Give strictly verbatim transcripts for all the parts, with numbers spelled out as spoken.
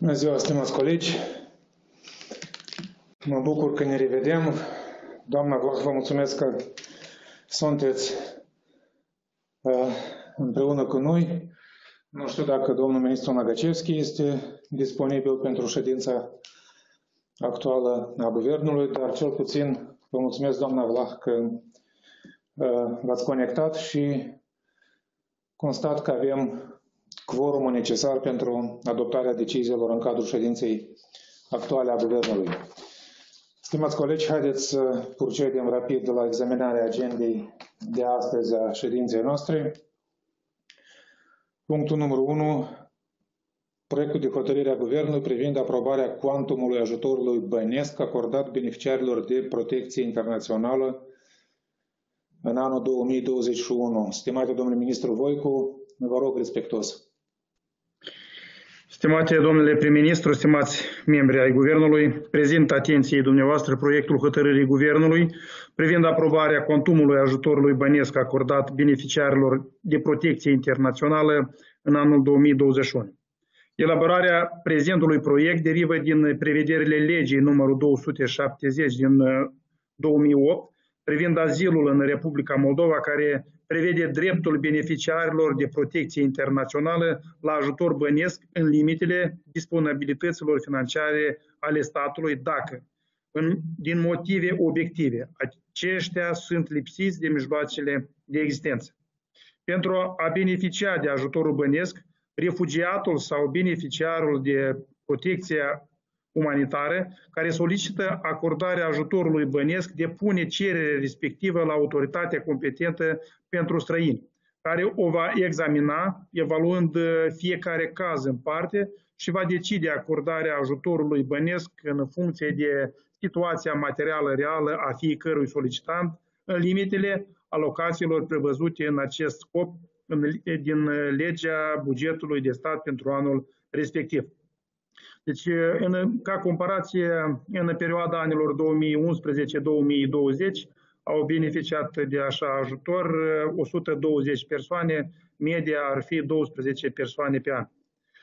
Bună ziua, stimați colegi! Mă bucur că ne revedem. Doamna Vlah, vă mulțumesc că sunteți uh, împreună cu noi. Nu știu dacă domnul ministru Năgăcevski este disponibil pentru ședința actuală a Guvernului, dar cel puțin vă mulțumesc, doamna Vlah, că uh, v-ați conectat și constat că avem quorumul necesar pentru adoptarea deciziilor în cadrul ședinței actuale a Guvernului. Stimați colegi, haideți să procedem rapid la examinarea agendei de astăzi a ședinței noastre. Punctul numărul unu. Proiectul de hotărâre a Guvernului privind aprobarea cuantumului ajutorului bănesc acordat beneficiarilor de protecție internațională în anul două mii douăzeci și unu. Stimate domnule ministru Voicu, vă rog respectuos. Stimate domnule prim-ministru, stimați membri ai Guvernului, prezint atenției dumneavoastră proiectul hotărârii Guvernului privind aprobarea cuantumului ajutorului bănesc acordat beneficiarilor de protecție internațională în anul două mii douăzeci și unu. Elaborarea prezentului proiect derivă din prevederile legii numărul două sute șaptezeci din două mii opt privind azilul în Republica Moldova, care prevede dreptul beneficiarilor de protecție internațională la ajutor bănesc în limitele disponibilităților financiare ale statului dacă, în, din motive obiective, aceștia sunt lipsiți de mijloacele de existență. Pentru a beneficia de ajutorul bănesc, refugiatul sau beneficiarul de protecție umanitară care solicită acordarea ajutorului bănesc depune cererea respectivă la autoritatea competentă pentru străini, care o va examina evaluând fiecare caz în parte și va decide acordarea ajutorului bănesc în funcție de situația materială reală a fiecărui solicitant în limitele alocațiilor prevăzute în acest scop din legea bugetului de stat pentru anul respectiv. Deci, în, ca comparație, în perioada anilor două mii unsprezece două mii douăzeci au beneficiat de așa ajutor o sută douăzeci persoane, media ar fi douăsprezece persoane pe an.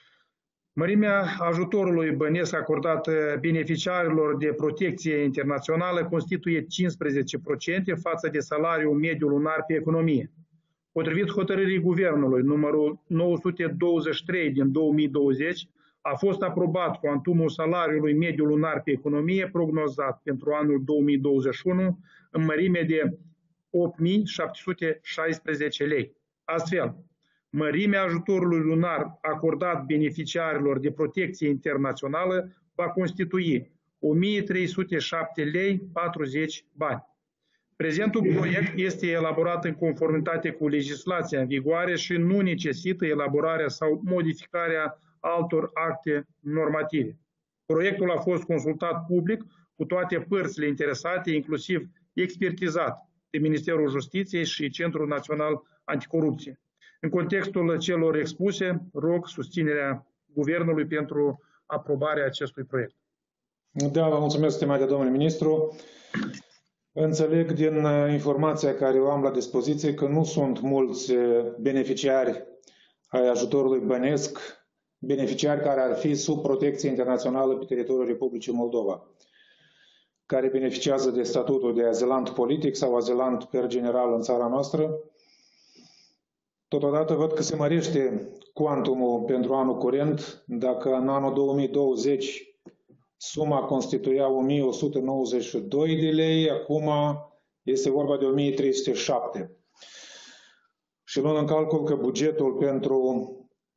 Mărimea ajutorului bănesc acordat beneficiarilor de protecție internațională constituie cincisprezece la sută față de salariul mediu lunar pe economie. Potrivit hotărârii Guvernului numărul nouă sute douăzeci și trei din două mii douăzeci, a fost aprobat cuantumul salariului mediu lunar pe economie prognozat pentru anul două mii douăzeci și unu în mărime de opt mii șapte sute șaisprezece lei. Astfel, mărimea ajutorului lunar acordat beneficiarilor de protecție internațională va constitui o mie trei sute șapte lei patruzeci bani. Prezentul proiect este elaborat în conformitate cu legislația în vigoare și nu necesită elaborarea sau modificarea altor acte normative. Proiectul a fost consultat public cu toate părțile interesate, inclusiv expertizat de Ministerul Justiției și Centrul Național Anticorupție. În contextul celor expuse, rog susținerea Guvernului pentru aprobarea acestui proiect. Da, vă mulțumesc, stimate domnule ministru. Înțeleg din informația care o am la dispoziție că nu sunt mulți beneficiari ai ajutorului bănesc, beneficiari care ar fi sub protecție internațională pe teritoriul Republicii Moldova, care beneficiază de statutul de azilant politic sau azilant per general în țara noastră. Totodată văd că se mărește cuantumul pentru anul curent. Dacă în anul două mii douăzeci suma constituia o mie o sută nouăzeci și doi de lei, acum este vorba de o mie trei sute șapte. Și luând în calcul că bugetul pentru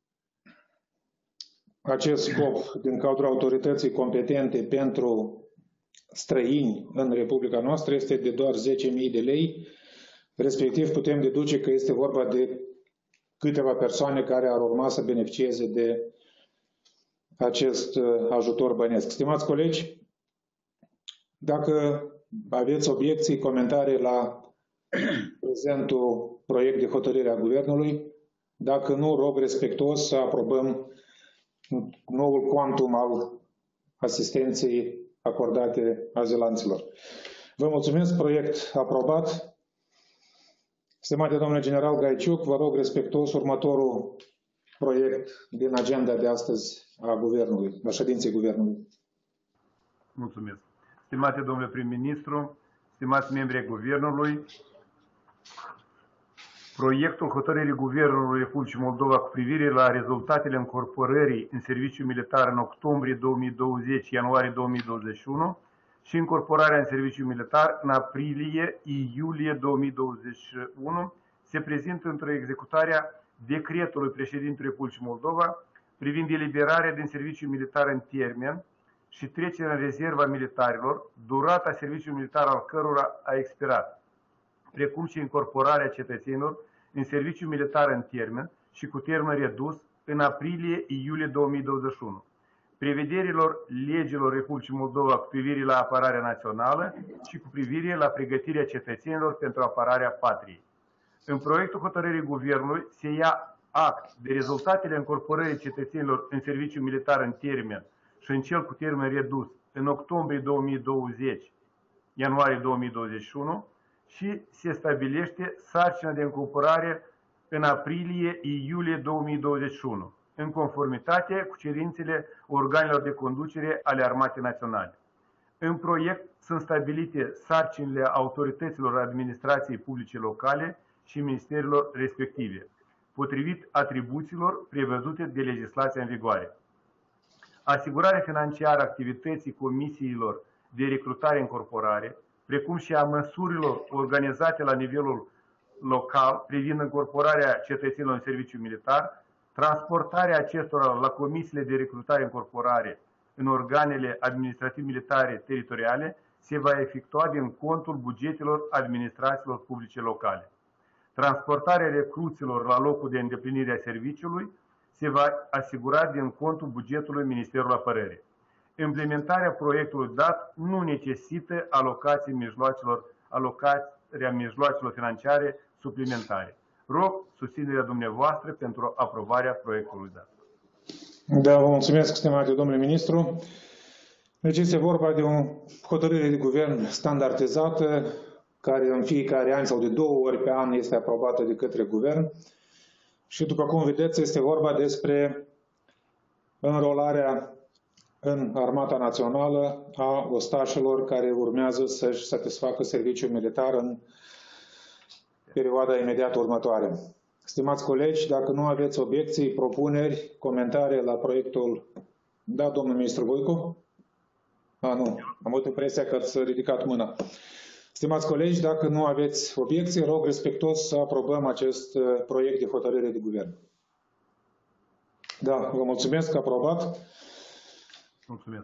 acest scop din cadrul autorității competente pentru străini în Republica noastră este de doar zece mii de lei, respectiv putem deduce că este vorba de câteva persoane care ar urma să beneficieze de acest ajutor bănesc. Stimați colegi, dacă aveți obiecții, comentarii la prezentul proiect de hotărâre a Guvernului, dacă nu, rog respectuos să aprobăm noul cuantum al asistenței acordate azilanților. Vă mulțumesc, proiect aprobat. Stimate domnule general Gaiciuc, vă rog respectuos următorul proiect din agenda de astăzi a Guvernului, a ședinței Guvernului. Mulțumesc. Stimate domnule prim-ministru, stimați membri ai Guvernului, proiectul hotărârii Guvernului Republicii Moldova cu privire la rezultatele încorporării în serviciu militar în octombrie două mii douăzeci, ianuarie două mii douăzeci și unu și încorporarea în serviciu militar în aprilie-iulie două mii douăzeci și unu se prezintă într-o executare a decretului președintelui Republicii Moldova privind eliberarea din serviciu militar în termen și trecerea în rezerva militarilor, durata serviciului militar al cărora a expirat, precum și incorporarea cetățenilor în serviciu militar în termen și cu termen redus în aprilie-iulie două mii douăzeci și unu, prevederilor legilor Republicii Moldova cu privire la apărarea națională și cu privire la pregătirea cetățenilor pentru apărarea patriei. În proiectul hotărârii Guvernului se ia act de rezultatele încorporării cetățenilor în serviciu militar în termen și în cel cu termen redus în octombrie două mii douăzeci, ianuarie două mii douăzeci și unu și se stabilește sarcina de încorporare în aprilie-iulie două mii douăzeci și unu, în conformitate cu cerințele organelor de conducere ale Armatei Naționale. În proiect sunt stabilite sarcinile autorităților administrației publice locale și ministerilor respective, potrivit atribuțiilor prevăzute de legislația în vigoare. Asigurarea financiară a activității comisiilor de recrutare-încorporare, precum și a măsurilor organizate la nivelul local privind încorporarea cetățenilor în serviciu militar, transportarea acestora la comisiile de recrutare-încorporare în organele administrativ-militare teritoriale se va efectua din contul bugetelor administrațiilor publice locale. Transportarea recruților la locul de îndeplinire a serviciului se va asigura din contul bugetului Ministerului Apărării. Implementarea proiectului dat nu necesită alocații mijloacelor, alocarea mijloacelor financiare suplimentare. Rog susținerea dumneavoastră pentru aprobarea proiectului dat. Da, vă mulțumesc, stimate domnule ministru. Deci este vorba de o hotărâre de guvern standardizată, care în fiecare an sau de două ori pe an este aprobată de către guvern. Și după cum vedeți, este vorba despre înrolarea în Armata Națională a ostașilor care urmează să-și satisfacă serviciul militar în perioada imediat următoare. Stimați colegi, dacă nu aveți obiecții, propuneri, comentarii la proiectul... Da, domnul ministru Voicu? A, nu. Am avut impresia că ați ridicat mâna. Stimați colegi, dacă nu aveți obiecții, rog respectuos să aprobăm acest proiect de hotărâre de guvern. Da, vă mulțumesc, aprobat. Mulțumesc.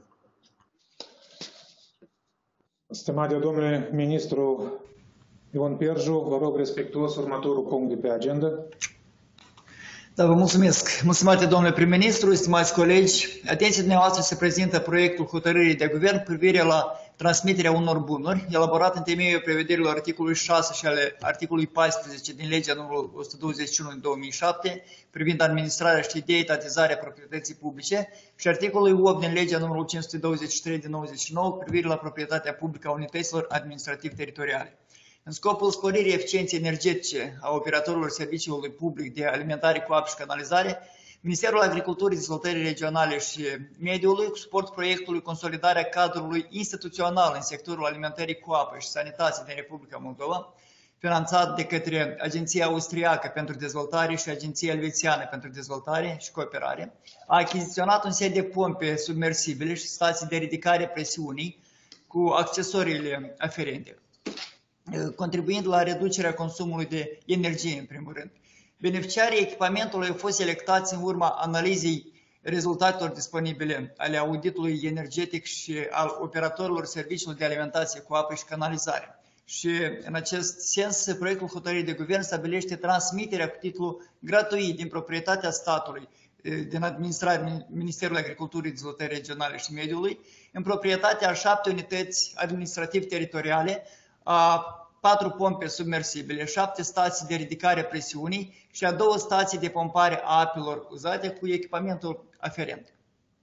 Stimate domnule ministru Ion Pierju, vă rog respectuos următorul punct de pe agenda. Da, vă mulțumesc. Mulțumate domnule prim-ministru, stimați colegi. Atenție dumneavoastră se prezintă proiectul hotărârii de guvern cu privire la transmiterea unor bunuri, elaborat în temeiul prevederilor articolului șase și ale articolului paisprezece din legea numărul o sută douăzeci și unu din două mii șapte, privind administrarea și de-etatizarea proprietății publice, și articolului opt din legea numărul cinci sute douăzeci și trei din nouăzeci și nouă, cu privire la proprietatea publică a unităților administrativ-teritoriale. În scopul sporirii eficienței energetice a operatorilor serviciului public de alimentare cu apă și canalizare, Ministerul Agriculturii, Dezvoltării Regionale și Mediului, cu suport proiectului Consolidarea cadrului instituțional în sectorul alimentării cu apă și sanitație din Republica Moldova, finanțat de către Agenția Austriacă pentru Dezvoltare și Agenția Elvețiană pentru Dezvoltare și Cooperare, a achiziționat un set de pompe submersibile și stații de ridicare presiunii cu accesoriile aferente, contribuind la reducerea consumului de energie, în primul rând. Beneficiarii echipamentului au fost selectați în urma analizei rezultatelor disponibile ale auditului energetic și al operatorilor serviciilor de alimentație cu apă și canalizare. Și în acest sens, proiectul hotărârii de guvern stabilește transmiterea cu titlu gratuit din proprietatea statului, din administrarea Ministerului Agriculturii, Dezvoltării Regionale și Mediului, în proprietatea a șapte unități administrativ-teritoriale, a patru pompe submersibile, șapte stații de ridicare presiunii și a două stații de pompare a apelor uzate cu echipamentul aferent.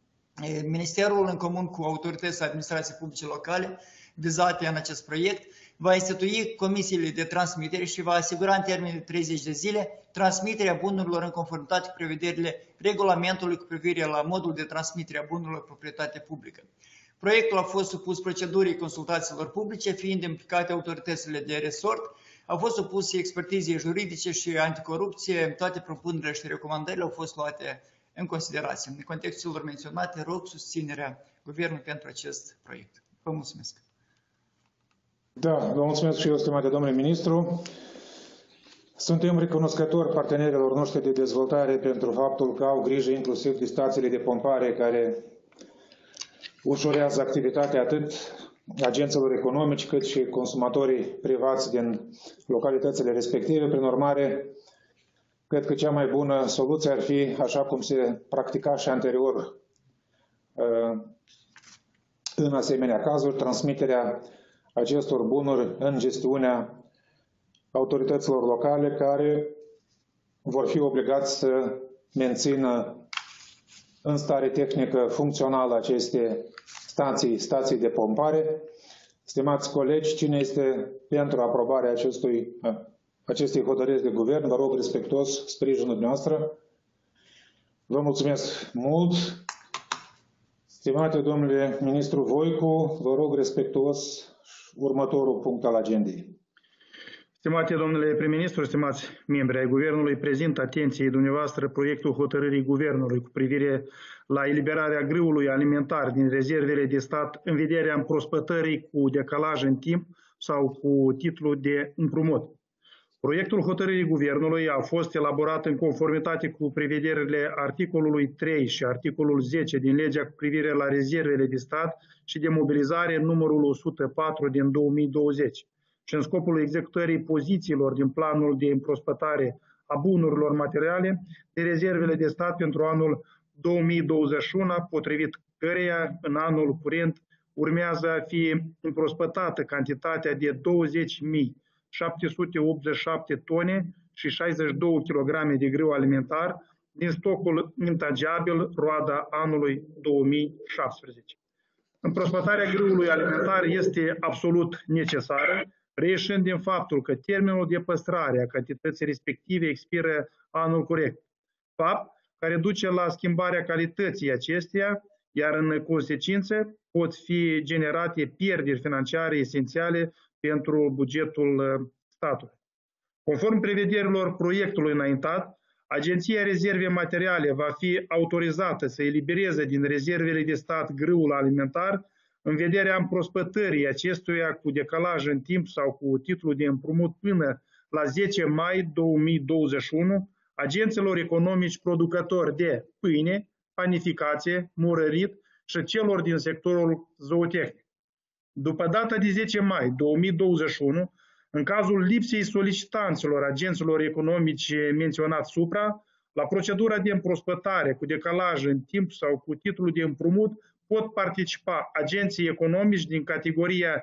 Ministerul, în comun cu autoritățile administrației publice locale vizate în acest proiect, va institui comisiile de transmitere și va asigura în termen de treizeci de zile transmiterea bunurilor în conformitate cu prevederile regulamentului cu privire la modul de transmitere a bunurilor proprietate publică. Proiectul a fost supus procedurii consultațiilor publice, fiind implicate autoritățile de resort, au fost supuse expertizei juridice și anticorupție, toate propunerile și recomandările au fost luate în considerație. În contextul celor menționate, rog susținerea Guvernului pentru acest proiect. Vă mulțumesc. Da, vă mulțumesc și eu, stimate domnule ministru. Suntem recunoscători partenerilor noștri de dezvoltare pentru faptul că au grijă inclusiv de stațiile de pompare care ușurează activitatea atât agenților economici cât și consumatorii privați din localitățile respective. Prin urmare, cred că cea mai bună soluție ar fi, așa cum se practica și anterior în asemenea cazuri, transmiterea acestor bunuri în gestiunea autorităților locale care vor fi obligați să mențină în stare tehnică funcțională aceste stații, stații de pompare. Stimați colegi, cine este pentru aprobarea acestui, acestei hotărâri de guvern? Vă rog respectuos sprijinul dumneavoastră. Vă mulțumesc mult. Stimate domnule ministru Voicu, vă rog respectuos următorul punct al agendei. Stimate domnule prim-ministru, stimați membri ai Guvernului, prezint atenției dumneavoastră proiectul hotărârii Guvernului cu privire la eliberarea grâului alimentar din rezervele de stat în vederea împrospătării cu decalaj în timp sau cu titlu de împrumut. Proiectul hotărârii Guvernului a fost elaborat în conformitate cu prevederile articolului trei și articolul zece din legea cu privire la rezervele de stat și de mobilizare numărul o sută patru din două mii douăzeci. Și în scopul executării pozițiilor din planul de împrospătare a bunurilor materiale de rezervele de stat pentru anul două mii douăzeci și unu, potrivit căreia în anul curent urmează a fi împrospătată cantitatea de douăzeci mii șapte sute optzeci și șapte tone și șaizeci și două kilograme de grâu alimentar din stocul intangibil roada anului două mii șaptesprezece. Împrospătarea grâului alimentar este absolut necesară, reieșind din faptul că termenul de păstrare a cantității respective expiră anul corect, fapt care duce la schimbarea calității acesteia, iar în consecință pot fi generate pierderi financiare esențiale pentru bugetul statului. Conform prevederilor proiectului înaintat, Agenția Rezerve Materiale va fi autorizată să elibereze din rezervele de stat grâul alimentar în vederea împrospătării acestuia cu decalaj în timp sau cu titlu de împrumut până la zece mai două mii douăzeci și unu agenților economici producători de pâine, panificație, murărit și celor din sectorul zootehnic. După data de zece mai două mii douăzeci și unu, în cazul lipsei solicitanților agenților economici menționați supra, la procedura de împrospătare cu decalaj în timp sau cu titlul de împrumut pot participa agenții economici din categoria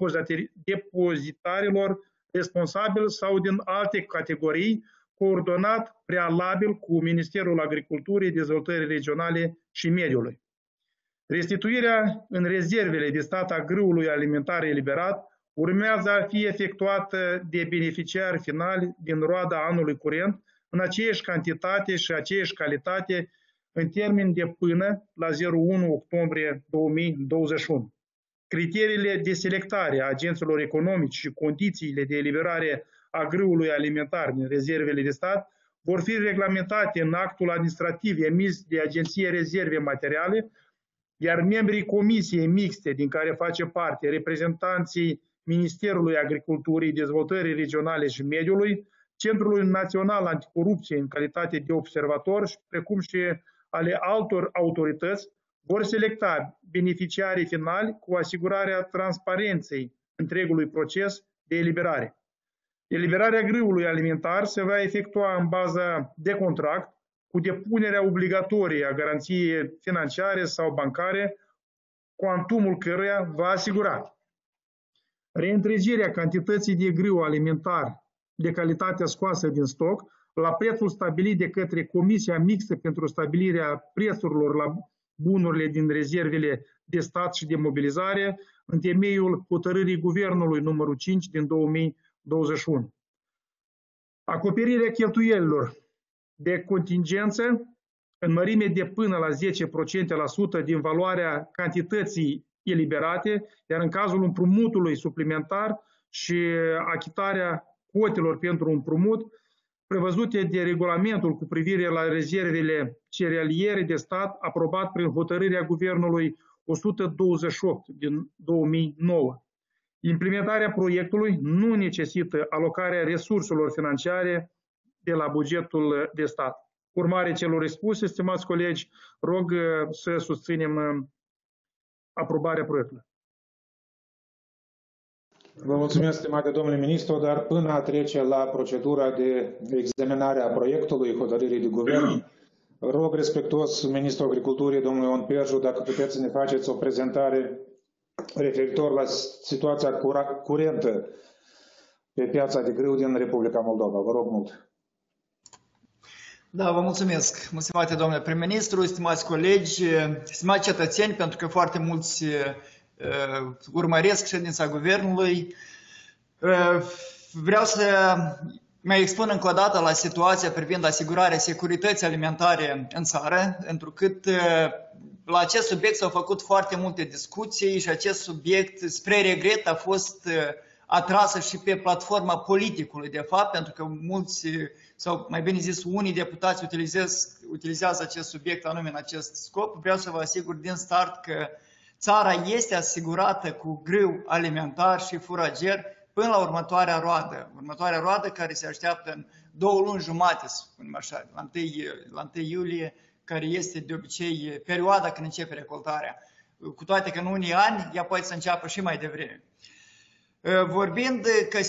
depozitarilor responsabili sau din alte categorii, coordonat prealabil cu Ministerul Agriculturii, Dezvoltării Regionale și Mediului. Restituirea în rezervele de stat a grâului alimentar eliberat urmează a fi efectuată de beneficiari finali din roada anului curent în aceeași cantitate și aceeași calitate în termen de până la zero unu octombrie două mii douăzeci și unu. Criteriile de selectare a agenților economici și condițiile de eliberare a grâului alimentar din rezervele de stat vor fi reglementate în actul administrativ emis de Agenția Rezerve Materiale, iar membrii Comisiei Mixte din care face parte reprezentanții Ministerului Agriculturii, Dezvoltării Regionale și Mediului, Centrului Național Anticorupție în calitate de observator, precum și ale altor autorități, vor selecta beneficiarii finali cu asigurarea transparenței întregului proces de eliberare. Eliberarea grâului alimentar se va efectua în baza de contract cu depunerea obligatorie a garanției financiare sau bancare, cuantumul căruia va asigura reîntregirea cantității de grâu alimentar de calitate scoasă din stoc la prețul stabilit de către Comisia Mixtă pentru stabilirea prețurilor la bunurile din rezervele de stat și de mobilizare în temeiul hotărârii Guvernului numărul cinci din două mii douăzeci și unu. Acoperirea cheltuielilor de contingență în mărime de până la zece la sută din valoarea cantității eliberate, iar în cazul împrumutului suplimentar și achitarea cotelor pentru împrumut, prevăzute de regulamentul cu privire la rezervele cerealiere de stat aprobat prin hotărârea Guvernului o sută douăzeci și opt din două mii nouă. Implementarea proiectului nu necesită alocarea resurselor financiare de la bugetul de stat. Urmare celor expuse, stimați colegi, rog să susținem aprobarea proiectului. Vă mulțumesc, stimate domnule ministru, dar până a trece la procedura de examinare a proiectului hotărârii de guvern, rog respectuos ministrul agriculturii, domnul Ion Perju, dacă puteți să ne faceți o prezentare referitor la situația curentă pe piața de grâu din Republica Moldova. Vă rog mult. Da, vă mulțumesc. Mulțumesc, domnule prim-ministru, stimați colegi, stimați cetățeni, pentru că foarte mulți uh, urmăresc ședința guvernului. Uh, vreau să mai expun încă o dată la situația privind asigurarea securității alimentare în țară, întrucât uh, la acest subiect s-au făcut foarte multe discuții și acest subiect, spre regret, a fost uh, atrasă și pe platforma politicului, de fapt, pentru că mulți, sau mai bine zis, unii deputați utilizează, utilizează acest subiect anume în acest scop. Vreau să vă asigur din start că țara este asigurată cu grâu alimentar și furager până la următoarea roadă. Următoarea roadă care se așteaptă în două luni jumate, să spunem așa, la întâi iulie, care este de obicei perioada când începe recoltarea. Cu toate că în unii ani ea poate să înceapă și mai devreme. Vorbind că,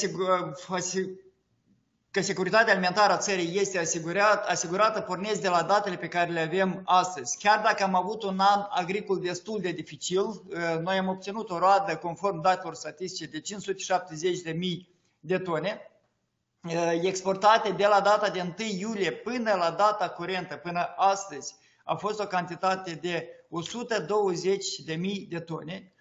că securitatea alimentară a țării este asigurată, asigurată, pornesc de la datele pe care le avem astăzi. Chiar dacă am avut un an agricol destul de dificil, noi am obținut o roadă conform datelor statistice de cinci sute șaptezeci de mii de tone, exportate de la data de întâi iulie până la data curentă, până astăzi, a fost o cantitate de o sută douăzeci de mii de tone.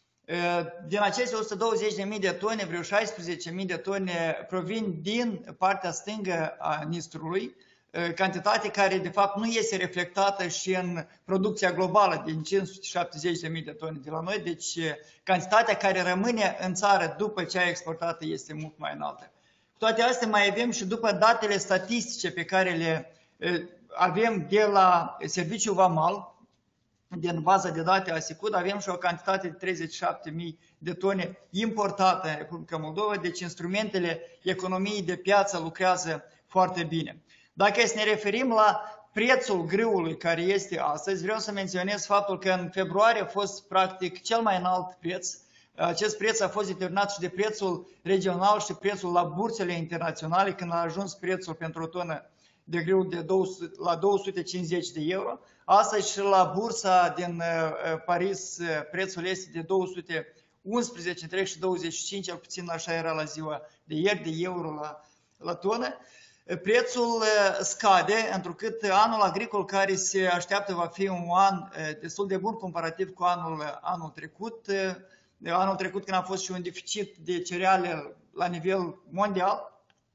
Din aceste o sută douăzeci de mii de tone, vreo șaisprezece mii de tone provin din partea stângă a Nistrului, cantitate care de fapt nu este reflectată și în producția globală din cinci sute șaptezeci de mii de tone de la noi, deci cantitatea care rămâne în țară după ce a exportată este mult mai înaltă. Cu toate astea mai avem și după datele statistice pe care le avem de la Serviciul Vamal, din baza de date a SICUD, avem și o cantitate de treizeci și șapte mii de tone importate în Republica Moldova, deci instrumentele economiei de piață lucrează foarte bine. Dacă să ne referim la prețul grâului care este astăzi, vreau să menționez faptul că în februarie a fost practic cel mai înalt preț. Acest preț a fost determinat și de prețul regional și prețul la bursele internaționale, când a ajuns prețul pentru o tonă de grâu de două sute, la două sute cincizeci de euro. Astăzi și la bursa din Paris prețul este de două sute unsprezece între și douăzeci și cinci, cel puțin așa era la ziua de ieri, de euro la, la tonă. Prețul scade, întrucât anul agricol care se așteaptă va fi un an destul de bun comparativ cu anul, anul trecut. Anul trecut când a fost și un deficit de cereale la nivel mondial.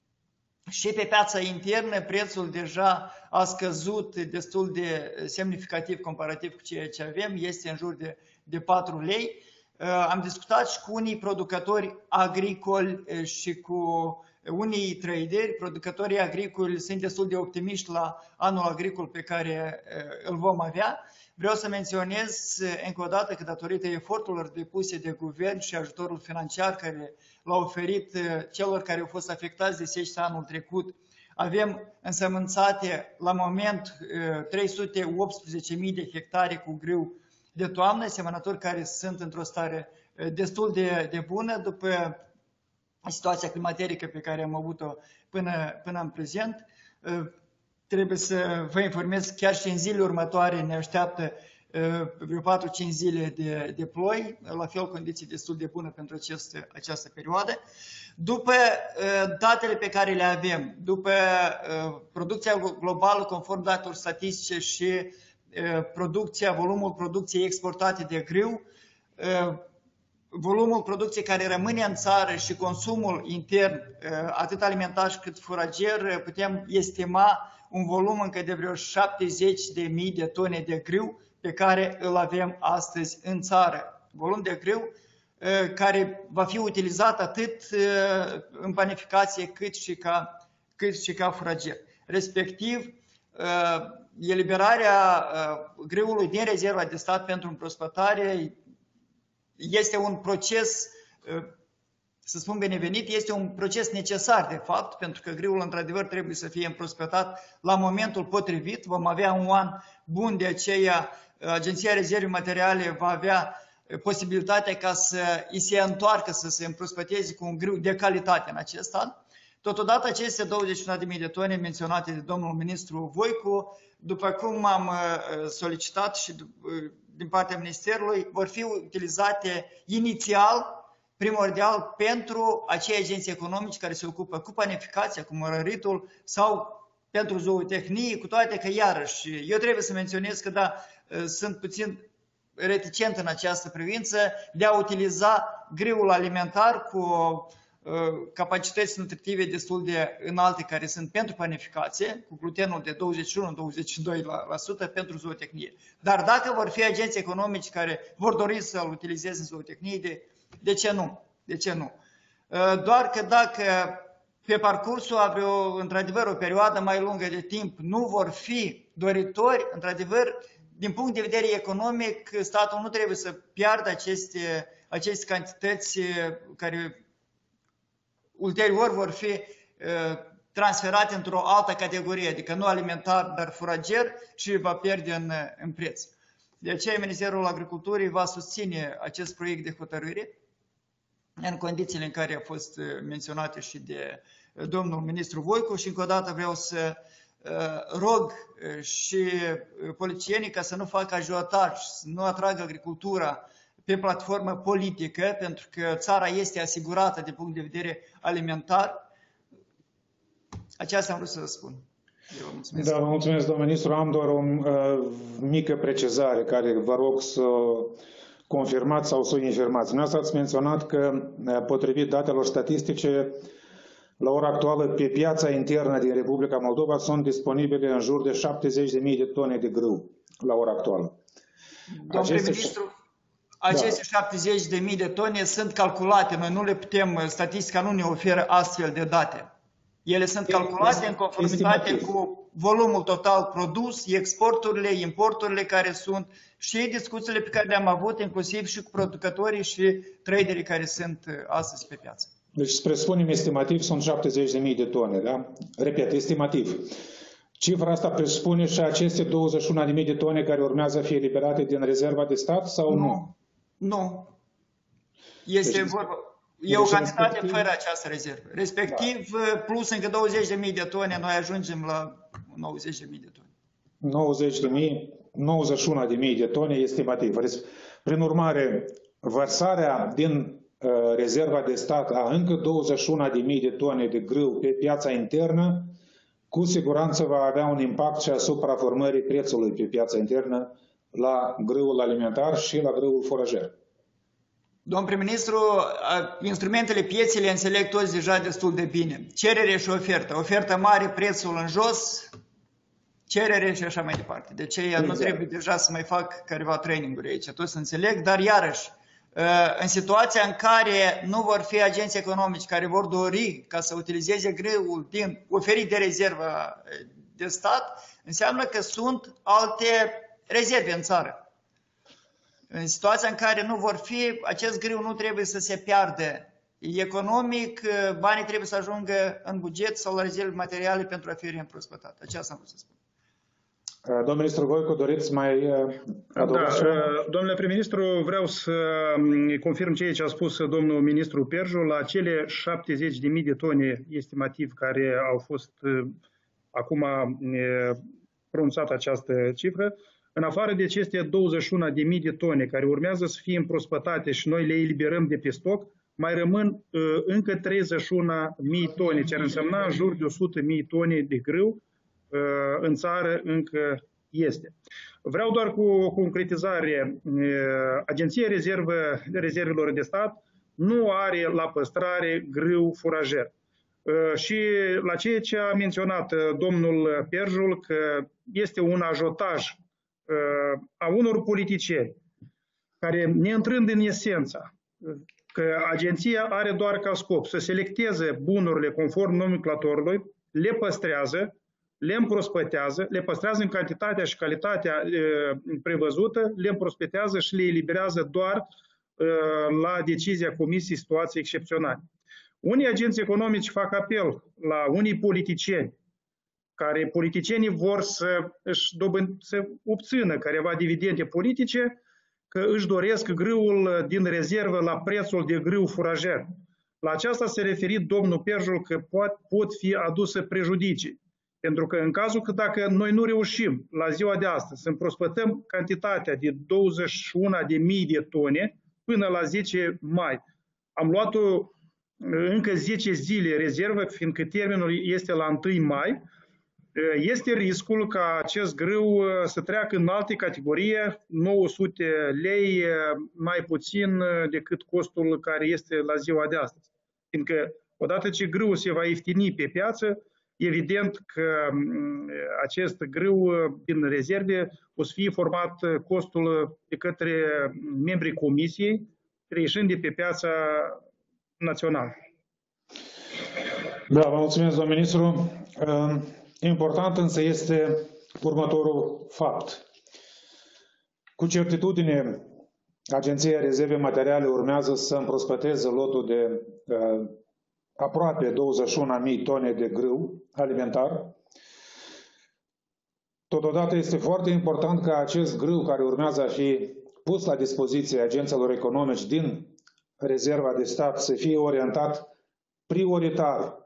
Și pe piața internă prețul deja a scăzut destul de semnificativ comparativ cu ceea ce avem, este în jur de, de patru lei. Am discutat și cu unii producători agricoli și cu unii traderi. Producătorii agricoli sunt destul de optimiști la anul agricol pe care îl vom avea. Vreau să menționez încă o dată că datorită eforturilor depuse de guvern și ajutorul financiar care l-a oferit celor care au fost afectați de secetă anul trecut, avem însămânțate la moment trei sute optsprezece mii de hectare cu grâu de toamnă, semănători care sunt într-o stare destul de, de bună după situația climaterică pe care am avut-o până, până în prezent. Trebuie să vă informez, chiar și în zilele următoare ne așteaptă vreo patru cinci zile de, de ploi, la fel condiții destul de bune pentru aceste, această perioadă. După datele pe care le avem, după producția globală conform datelor statistice și producția, volumul producției exportate de grâu, volumul producției care rămâne în țară și consumul intern, atât alimentar cât furager, putem estima un volum încă de vreo șaptezeci de mii de tone de grâu pe care îl avem astăzi în țară. Volum de grâu care va fi utilizat atât în panificație cât și ca, cât și ca furager. Respectiv, eliberarea grâului din rezerva de stat pentru împrospătare este un proces, să spun binevenit, este un proces necesar de fapt, pentru că grâul într-adevăr trebuie să fie împrospătat la momentul potrivit. Vom avea un an bun, de aceea Agenția Rezervei Materiale va avea posibilitatea ca să îi se întoarcă, să se împrospăteze cu un grâu de calitate în acest an. Totodată aceste douăzeci și unu de mii de tone menționate de domnul ministru Voicu, după cum am solicitat și din partea Ministerului, vor fi utilizate inițial, primordial, pentru acei agenți economici care se ocupă cu panificația, cu mărăritul sau pentru zootehnie, cu toate că, iarăși, eu trebuie să menționez că, da, sunt puțin reticent în această privință de a utiliza grâul alimentar cu capacități nutritive destul de înalte care sunt pentru panificație, cu glutenul de douăzeci și unu - douăzeci și doi la sută pentru zootehnie. Dar dacă vor fi agenți economici care vor dori să-l utilizeze în zootehnie, de, de ce nu? De ce nu? Doar că dacă pe parcursul a vreo, într-adevăr, o perioadă mai lungă de timp nu vor fi doritori, într-adevăr, din punct de vedere economic, statul nu trebuie să piardă aceste, aceste cantități care ulterior vor fi uh, transferate într-o altă categorie, adică nu alimentar, dar furager, și va pierde în, în preț. De aceea Ministerul Agriculturii va susține acest proiect de hotărâre în condițiile în care a fost menționate și de domnul ministru Voicu și încă o dată vreau să uh, rog și politicienii ca să nu facă ajotaj, să nu atragă agricultura pe platformă politică, pentru că țara este asigurată din punct de vedere alimentar. Aceasta am vrut să spun. Eu mulțumesc. Da, vă mulțumesc, domnul ministru. Am doar o uh, mică precizare care vă rog să confirmați sau să o infirmați. Dumneavoastră ați menționat că, potrivit datelor statistice, la ora actuală, pe piața internă din Republica Moldova sunt disponibile în jur de șaptezeci de mii de tone de grâu la ora actuală. Domnul ministru, aceste da. șaptezeci de mii de tone sunt calculate, noi nu le putem, statistica nu ne oferă astfel de date. Ele sunt calculate în conformitate estimativ cu volumul total produs, exporturile, importurile care sunt și discuțiile pe care le-am avut, inclusiv și cu producătorii și traderii care sunt astăzi pe piață. Deci, presupunem estimativ, sunt șaptezeci de mii de tone, da? Repet, estimativ. Cifra asta presupune și aceste douăzeci și unu de mii de tone care urmează să fie eliberate din rezerva de stat sau nu? Nu. Nu. Este deci, vorba. E o cantitate respectiv fără această rezervă. Respectiv, da. Plus încă douăzeci de mii de tone, noi ajungem la nouăzeci de mii de tone. nouăzeci de mii, nouăzeci și unu de mii de tone estimativ. Prin urmare, vărsarea din uh, rezerva de stat a încă douăzeci și unu de mii de tone de grâu pe piața internă, cu siguranță va avea un impact și asupra formării prețului pe piața internă la grâul alimentar și la grâul furajer. Domnul prim-ministru, instrumentele pieței le înțeleg toți deja destul de bine. Cerere și ofertă. Ofertă mare, prețul în jos, cerere și așa mai departe. De aceea exact. Nu trebuie deja să mai fac careva training-uri aici. Toți înțeleg, dar iarăși, în situația în care nu vor fi agenți economici care vor dori ca să utilizeze grâul din oferit de rezervă de stat, înseamnă că sunt alte rezerve în țară. În situația în care nu vor fi, acest grâu nu trebuie să se piardă economic, banii trebuie să ajungă în buget sau la rezerve materiale pentru a fi reîmprospătate. Aceasta am vrut să spun. Domnul ministru Voicu, doriți mai adăugați? Da, domnule prim-ministru, vreau să confirm ceea ce a spus domnul ministru Perju. La cele șaptezeci de mii de tone estimativ care au fost acum pronunțată această cifră, în afară de aceste douăzeci și unu de mii de tone care urmează să fie împrospătate și noi le eliberăm de pe stoc, mai rămân uh, încă treizeci și unu de mii tone, ce ar însemna în jur de o sută de mii tone de grâu uh, în țară încă este. Vreau doar cu o concretizare. Agenția Rezervă, Rezervelor de Stat nu are la păstrare grâu furajer. Și la ceea ce a menționat domnul Perjul, că este un ajotaj a unor politicieni care, neîntrând în esența că agenția are doar ca scop să selecteze bunurile conform nomenclatorului, le păstrează, le împrospătează, le păstrează în cantitatea și calitatea e, prevăzută, le împrospătează și le eliberează doar e, la decizia Comisiei Situații Excepționale. Unii agenți economici fac apel la unii politicieni, care politicienii vor să, își dobând, să obțină careva dividende politice, că își doresc grâul din rezervă la prețul de grâu furajer. La aceasta se referit domnul Perjul că pot, pot fi aduse prejudicii. Pentru că în cazul că dacă noi nu reușim la ziua de astăzi să împrospătăm cantitatea de douăzeci și unu de mii de tone până la zece mai, am luat-o încă zece zile rezervă, fiindcă termenul este la întâi mai, este riscul ca acest grâu să treacă în alte categorie, nouă sute lei mai puțin decât costul care este la ziua de astăzi. Fiindcă odată ce grâul se va ieftini pe piață, evident că acest grâu din rezerve o să fie format costul de către membrii comisiei, reieșind de pe piața națională. Da, vă mulțumesc, domnul ministru. Important însă este următorul fapt. Cu certitudine, Agenția Rezerve Materiale urmează să împrospăteze lotul de uh, aproape douăzeci și unu de mii tone de grâu alimentar. Totodată este foarte important ca acest grâu care urmează a fi pus la dispoziție agenților economici din rezerva de stat să fie orientat prioritar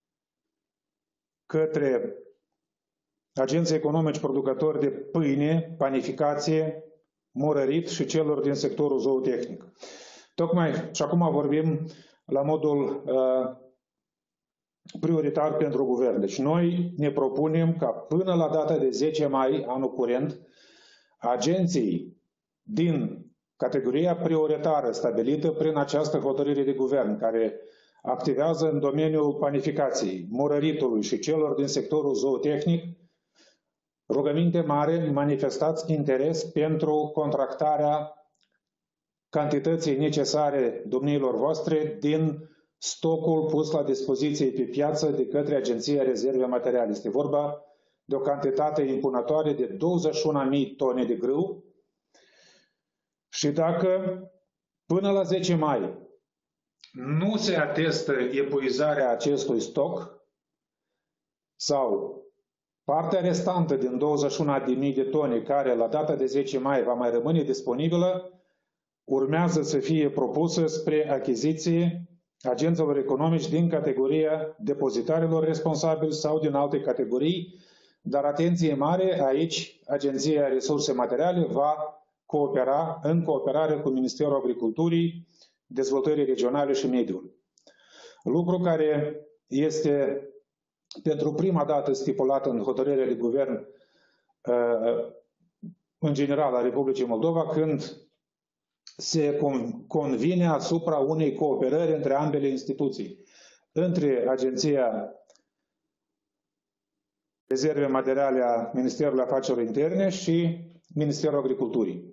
către agenții economici producători de pâine, panificație, murărit și celor din sectorul zootehnic. Tocmai și acum vorbim la modul uh, prioritar pentru guvern. Deci noi ne propunem ca până la data de zece mai anul curent, agenții din categoria prioritară stabilită prin această hotărâre de guvern, care activează în domeniul panificației, murăritului și celor din sectorul zootehnic, rugăminte mare, manifestați interes pentru contractarea cantității necesare domniilor voastre din stocul pus la dispoziție pe piață de către Agenția Rezerve Materiale. Este vorba de o cantitate impunătoare de douăzeci și unu de mii tone de grâu și dacă până la zece mai nu se atestă epuizarea acestui stoc sau partea restantă din douăzeci și unu de mii de tone care la data de zece mai va mai rămâne disponibilă, urmează să fie propusă spre achiziție agenților economici din categoria depozitarilor responsabili sau din alte categorii, dar atenție mare, aici Agenția Resurse Materiale va coopera în cooperare cu Ministerul Agriculturii, Dezvoltării Regionale și Mediului. Lucru care este pentru prima dată stipulat în hotărârea de guvern în general a Republicii Moldova, când se convine asupra unei cooperări între ambele instituții, între Agenția Rezerve Materiale a Ministerului Afacerilor Interne și Ministerul Agriculturii.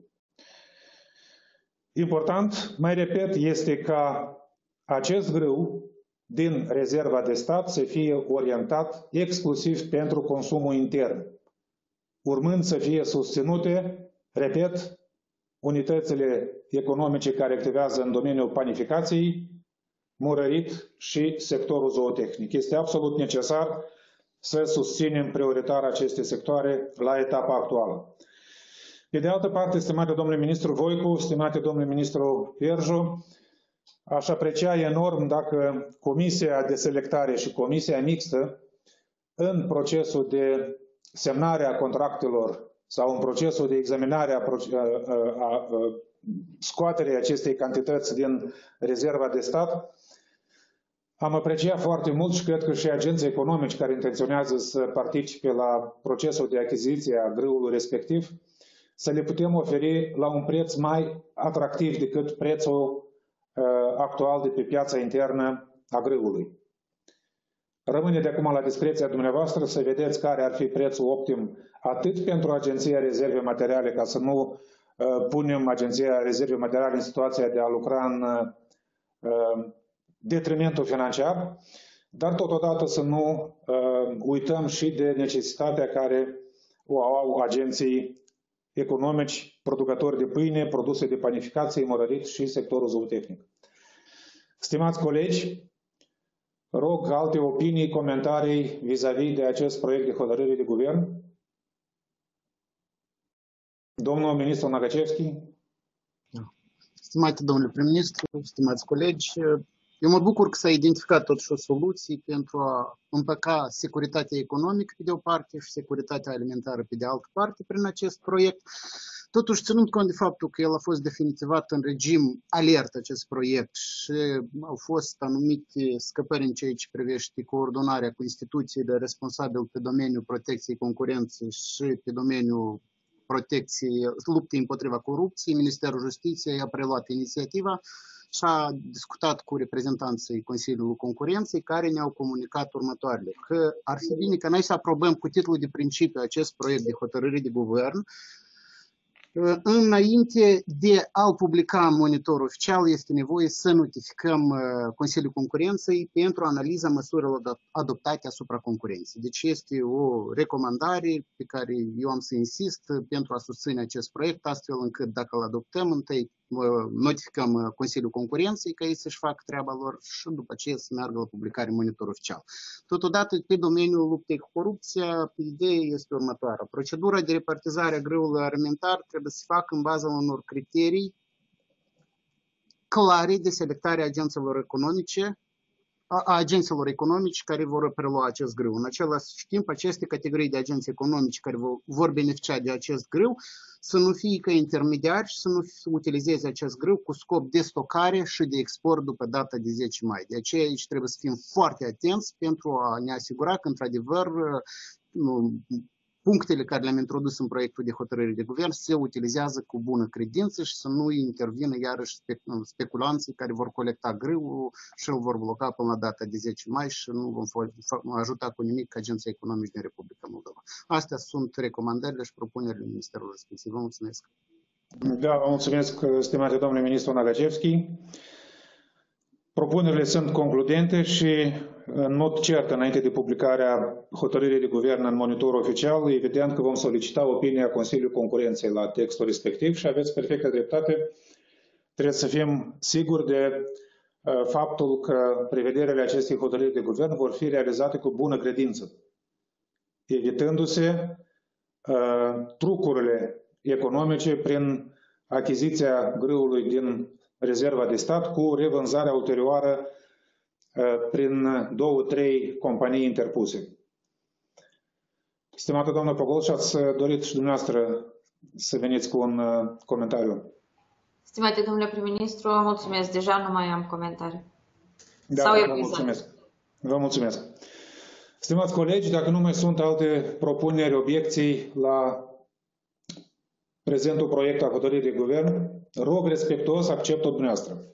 Important, mai repet, este ca acest grâu din rezerva de stat să fie orientat exclusiv pentru consumul intern, urmând să fie susținute, repet, unitățile economice care activează în domeniul panificației, murărit și sectorul zootehnic. Este absolut necesar să susținem prioritar aceste sectoare la etapa actuală. Pe de altă parte, stimate domnule ministru Voicu, stimate domnule ministru Perju, aș aprecia enorm dacă Comisia de Selectare și Comisia Mixtă, în procesul de semnare a contractelor sau în procesul de examinare a, a, a scoaterii acestei cantități din rezerva de stat, Am apreciat foarte mult și cred că și agenții economici care intenționează să participe la procesul de achiziție a grâului respectiv, să le putem oferi la un preț mai atractiv decât prețul uh, actual de pe piața internă a grâului. Rămâne de acum la discreția dumneavoastră să vedeți care ar fi prețul optim atât pentru Agenția Rezerve Materiale, ca să nu uh, punem Agenția Rezerve Materiale în situația de a lucra în uh, detrimentul financiar, dar totodată să nu uh, uităm și de necesitatea care o au agenții economici, producători de pâine, produse de panificație, mărărit și sectorul zootehnic. Stimați colegi, rog alte opinii, comentarii vis-a-vis de acest proiect de hotărâre de guvern. Domnul ministru Năgăcevski. Stimate domnule prim-ministru, stimați colegi, eu mă bucur că s-a identificat totuși o soluție pentru a împăca securitatea economică pe de o parte și securitatea alimentară pe de altă parte prin acest proiect. Totuși, ținând cont de faptul că el a fost definitivat în regim alert acest proiect și au fost anumite scăpări în ceea ce privește coordonarea cu instituțiile responsabile pe domeniul protecției concurenței și pe domeniul protecției, luptei împotriva corupției, Ministerul Justiției a preluat inițiativa și a discutat cu reprezentanții Consiliului Concurenței, care ne-au comunicat următoarele, că ar fi bine ca noi să aprobăm cu titlul de principiu acest proiect de hotărâre de guvern. Înainte de a-l publica în monitor oficial, este nevoie să notificăm Consiliul Concurenței pentru analiza măsurilor adoptate asupra concurenței. Deci este o recomandare pe care eu am să insist pentru a susține acest proiect, astfel încât dacă îl adoptăm, întâi notificăm Consiliul Concurenței ca ei să-și facă treaba lor și după aceea să meargă la publicare în monitor oficial. Totodată, pe domeniul luptei cu corupția, ideea este următoarea. Procedura de repartizare a grâului alimentar trebuie să se facă în baza unor criterii clare de selectare a agenților economice, a agenților economici care vor prelua acest grâu. În același timp, aceste categorii de agenți economici care vor beneficia de acest grâu să nu fie ca intermediari și să nu utilizeze acest grâu cu scop de stocare și de export după data de zece mai. De aceea aici trebuie să fim foarte atenți pentru a ne asigura că, într-adevăr, punctele care le-am introdus în proiectul de hotărâre de guvern se utilizează cu bună credință și să nu intervină iarăși speculanții care vor colecta grâul și îl vor bloca până la data de zece mai și nu vom ajuta cu nimic agenții economici din Republica Moldova. Astea sunt recomandările și propunerile Ministerului Justiției. Vă mulțumesc. Da, vă mulțumesc, stimate domnule ministru Năgăcevski. Propunerile sunt concludente și în mod cert, înainte de publicarea hotărârii de guvern în monitorul oficial, evident că vom solicita opinia Consiliului Concurenței la textul respectiv și aveți perfectă dreptate. Trebuie să fim siguri de uh, faptul că prevederile acestei hotărâri de guvern vor fi realizate cu bună credință, evitându-se uh, trucurile economice prin achiziția grâului din rezerva de stat cu revânzarea ulterioară prin două, trei companii interpuse. Stimată doamnă Pogolș, ați dorit și dumneavoastră să veniți cu un comentariu. Stimate domnule prim-ministru, mulțumesc. Deja nu mai am comentarii. Da, Sau vă mulțumesc. Vă mulțumesc. Stimați colegi, dacă nu mai sunt alte propuneri, obiecții la prezentul proiect al hotărârii de guvern, rog respectuos acceptul dumneavoastră.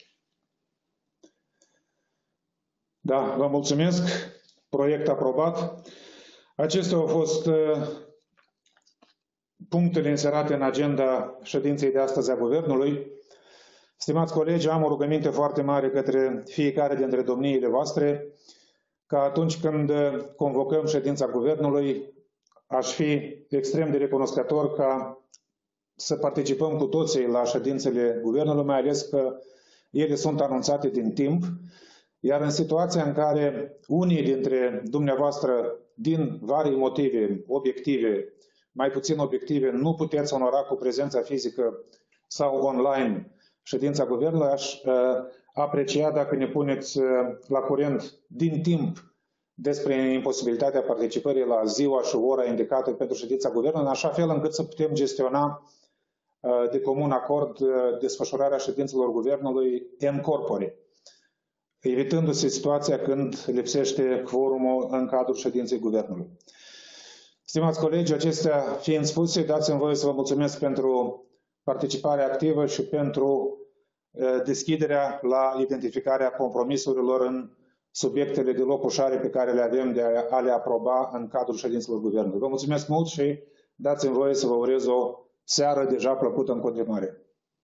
Da, vă mulțumesc. Proiect aprobat. Acestea au fost uh, punctele inserate în agenda ședinței de astăzi a Guvernului. Stimați colegi, am o rugăminte foarte mare către fiecare dintre domniile voastre, ca atunci când convocăm ședința Guvernului, aș fi extrem de recunoscător ca să participăm cu toții la ședințele Guvernului, mai ales că ele sunt anunțate din timp, iar în situația în care unii dintre dumneavoastră, din vari motive obiective, mai puțin obiective, nu puteți onora cu prezența fizică sau online ședința Guvernului, aș uh, aprecia dacă ne puneți uh, la curent din timp despre imposibilitatea participării la ziua și ora indicată pentru ședința Guvernului, în așa fel încât să putem gestiona uh, de comun acord uh, desfășurarea ședințelor Guvernului în corpore. evitându-se situația când lipsește quorumul în cadrul ședinței Guvernului. Stimați colegi, acestea fiind spuse, dați-mi voie să vă mulțumesc pentru participarea activă și pentru deschiderea la identificarea compromisurilor în subiectele de locușare pe care le avem de a le aproba în cadrul ședințelor Guvernului. Vă mulțumesc mult și dați-mi voie să vă urez o seară deja plăcută în continuare.